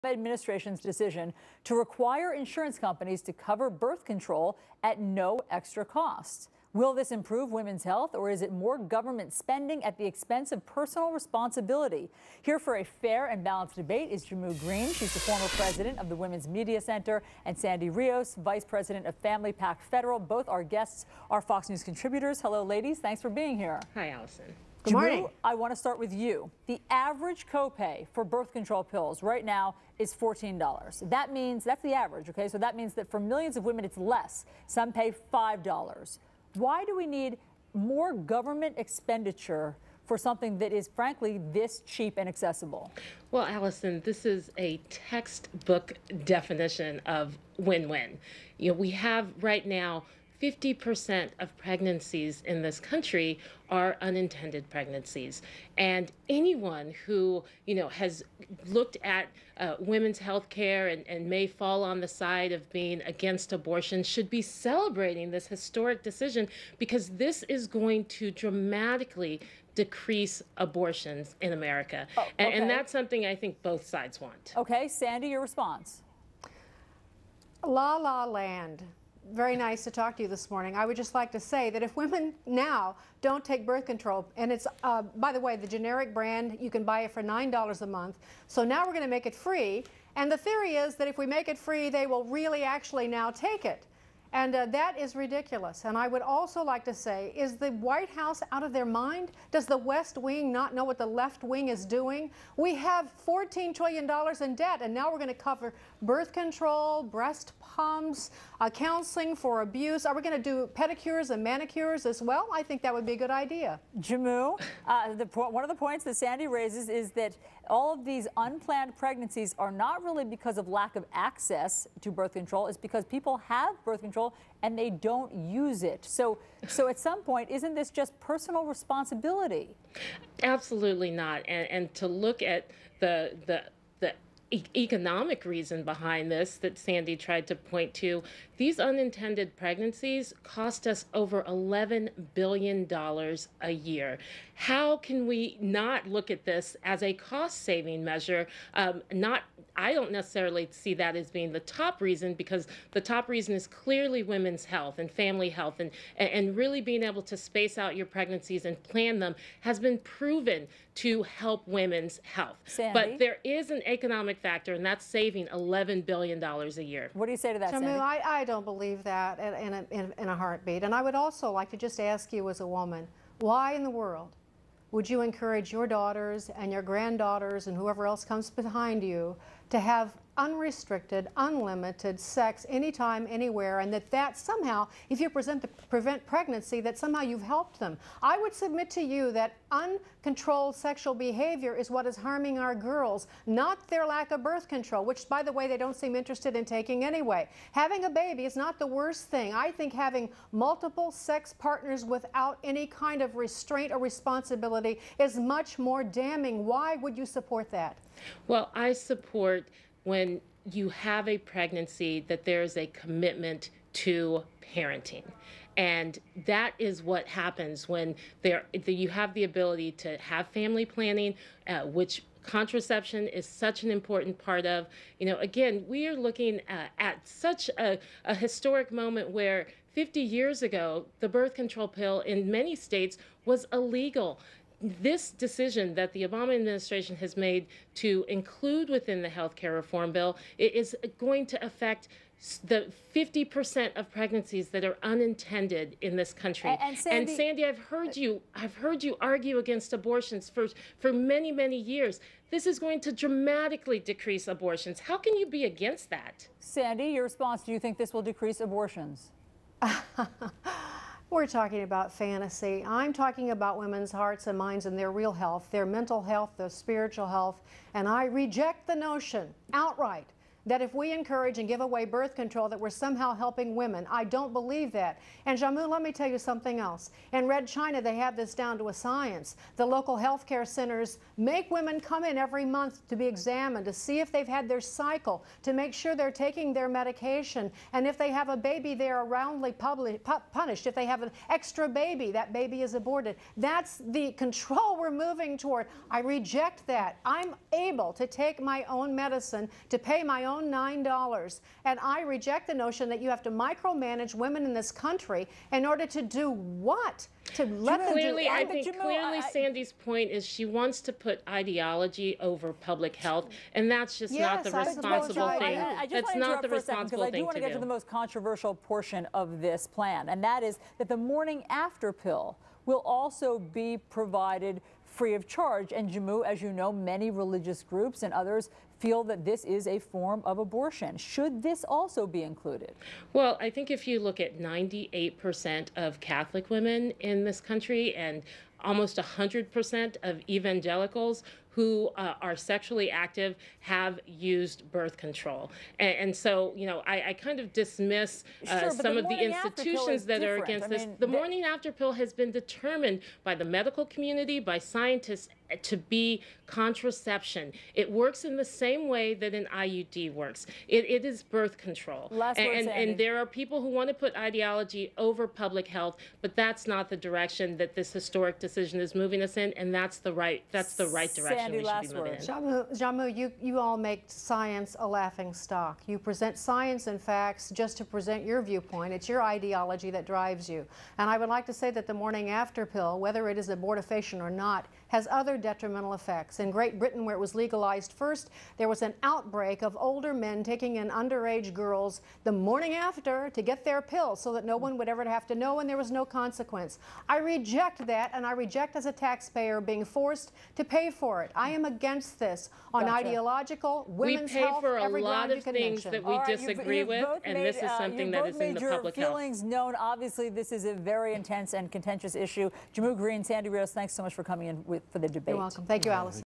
Administration's decision to require insurance companies to cover birth control at no extra cost. Will this improve women's health, or is it more government spending at the expense of personal responsibility? Here for a fair and balanced debate is Jamu Green. She's the former president of the Women's Media Center, and Sandy Rios, vice president of Family Pact Federal. Both our guests are Fox News contributors. Hello, ladies. Thanks for being here. Hi, Allison. Good morning. I want to start with you. The average copay for birth control pills right now is $14. That means that's the average, okay? So that means that for millions of women, it's less. Some pay $5. Why do we need more government expenditure for something that is, frankly, this cheap and accessible? Well, Allison, this is a textbook definition of win-win. We have right now 50% of pregnancies in this country are unintended pregnancies. And anyone who, has looked at women's health care and may fall on the side of being against abortion should be celebrating this historic decision, because this is going to dramatically decrease abortions in America. Oh, okay. And that's something I think both sides want. Okay, Sandy, your response. La La Land. Very nice to talk to you this morning. I would just like to say that if women now don't take birth control, and it's, by the way, the generic brand, you can buy it for $9 a month. So now we're going to make it free. And the theory is that if we make it free, they will really actually now take it. And that is ridiculous. And I would also like to say, is the White House out of their mind? Does the West Wing not know what the left wing is doing? We have $14 trillion in debt, and now we're going to cover birth control, breast pumps, counseling for abuse. Are we going to do pedicures and manicures as well? I think that would be a good idea. Jamu, one of the points that Sandy raises is that all of these unplanned pregnancies are not really because of lack of access to birth control. It's because people have birth control and they don't use it. So at some point, isn't this just personal responsibility? Absolutely not. And to look at the economic reason behind this that Sandy tried to point to, these unintended pregnancies cost us over $11 billion a year. How can we not look at this as a cost-saving measure? I don't necessarily see that as being the top reason, because the top reason is clearly women's health and family health, and really being able to space out your pregnancies and plan them has been proven to help women's health. Sandy? But there is an economic factor, and that's saving $11 billion a year. What do you say to that, Sandy? I don't believe that in a heartbeat. And I would also like to just ask you as a woman, why in the world would you encourage your daughters and your granddaughters and whoever else comes behind you to have unrestricted, unlimited sex anytime, anywhere, and that somehow, if you prevent pregnancy, that somehow you've helped them? I would submit to you that uncontrolled sexual behavior is what is harming our girls, not their lack of birth control, which, by the way, they don't seem interested in taking anyway. Having a baby is not the worst thing. I think having multiple sex partners without any kind of restraint or responsibility is much more damning. Why would you support that? Well, I support when you have a pregnancy that there's a commitment to parenting. And that is what happens when you have the ability to have family planning, which contraception is such an important part of. Again, we are looking at such a historic moment where 50 years ago, the birth control pill in many states was illegal. This decision that the Obama administration has made to include within the health care reform bill is going to affect the 50% of pregnancies that are unintended in this country. And Sandy, I've heard you argue against abortions for many, many years. This is going to dramatically decrease abortions. How can you be against that? Sandy, your response: do you think this will decrease abortions? We're talking about fantasy. I'm talking about women's hearts and minds and their real health, their mental health, their spiritual health, and I reject the notion outright that if we encourage and give away birth control that we're somehow helping women. I don't believe that. And Jammu, let me tell you something else. In Red China, they have this down to a science. The local health care centers make women come in every month to be examined, to see if they've had their cycle, to make sure they're taking their medication. And if they have a baby, they are roundly punished. If they have an extra baby, that baby is aborted. That's the control we're moving toward. I reject that. I'm able to take my own medicine, to pay my own $9, and I reject the notion that you have to micromanage women in this country in order to do what? To let them clearly, do I think clearly Sandy's point is she wants to put ideology over public health, and that's just not the responsible thing. That's not the responsible thing to do. Because I do want to get to the most controversial portion of this plan, and that is that the morning after pill will also be provided free of charge. And Jammu, as you know, many religious groups and others feel that this is a form of abortion. Should this also be included? Well, I think if you look at 98% of Catholic women in this country and almost 100% of evangelicals who are sexually active have used birth control. And so, you know, I kind of dismiss some of the institutions that are against this. The morning after pill has been determined by the medical community, by scientists, to be contraception. It works in the same way that an IUD works. It is birth control. And there are people who want to put ideology over public health, but that's not the direction that this historic decision is moving us in, and that's the right direction. Sandy, last word. Jammu, you all make science a laughing stock. You present science and facts just to present your viewpoint. It's your ideology that drives you. And I would like to say that the morning after pill, whether it is abortifacient or not, has other detrimental effects. In Great Britain, where it was legalized first, there was an outbreak of older men taking in underage girls the morning after to get their pill so that no one would ever have to know and there was no consequence. I reject that, and I reject as a taxpayer being forced to pay for it. I am against this on ideological, women's health, every ground you can mention. We pay for a lot of things that we disagree with, and this is something that is in the public health. Feelings known. Obviously, this is a very intense and contentious issue. Jammu Green, Sandy Rios, thanks so much for coming in for the debate. You're welcome. Thank you, Alice.